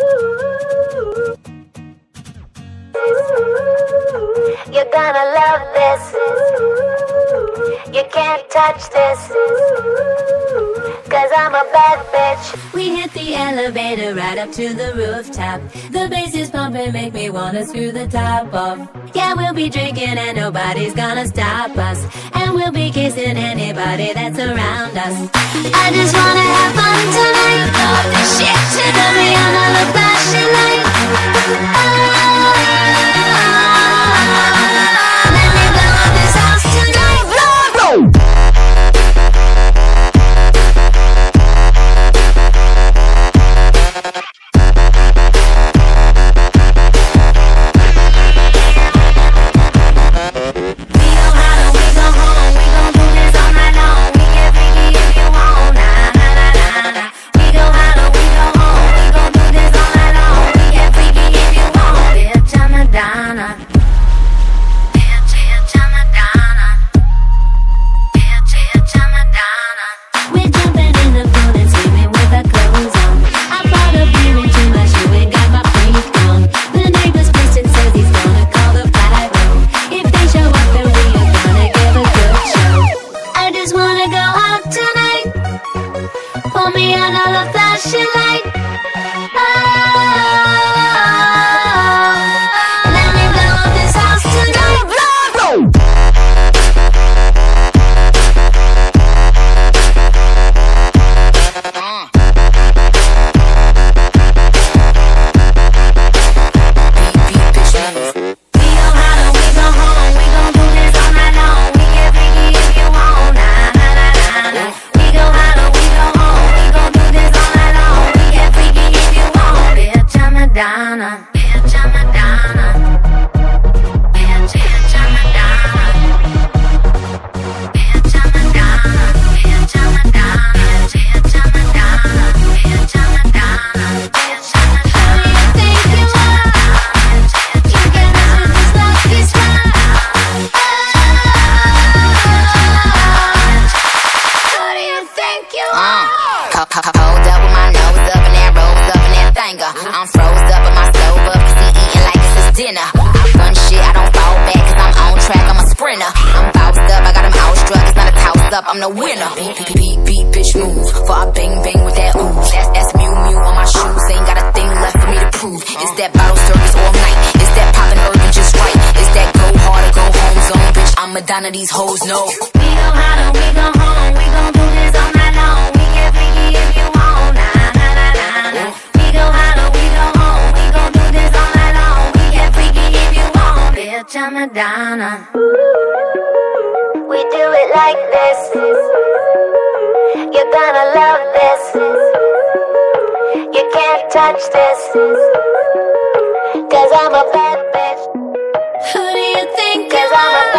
You're gonna love this. You can't touch this. Cause I'm a bad bitch. We hit the elevator right up to the rooftop. The bass is pumping, make me wanna screw the top off. Yeah, we'll be drinking and nobody's gonna stop us. And we'll be kissing anybody that's around us. I just wanna have fun tonight. All this shit to me on all the flashing lights. Let me blow up this house tonight. Blow! I'm the winner. Beat, bitch, move. For I bang, bang with that ooze. That's Mew Mew on my shoes. Ain't got a thing left for me to prove. It's that bottle service all night. It's that poppin' urban just right. It's that go hard or go home zone. Bitch, I'm Madonna, these hoes know. We go hard or we go home. We gon' do this all night long. We get freaky if you want. Nah, nah, nah, nah, nah. We go hard or we go home. We gon' do this all night long. We get freaky if you want. Bitch, I'm Madonna. We do it like this. You're gonna love this. You can't touch this. Cause I'm a bad bitch. Who do you think? Cause I'm a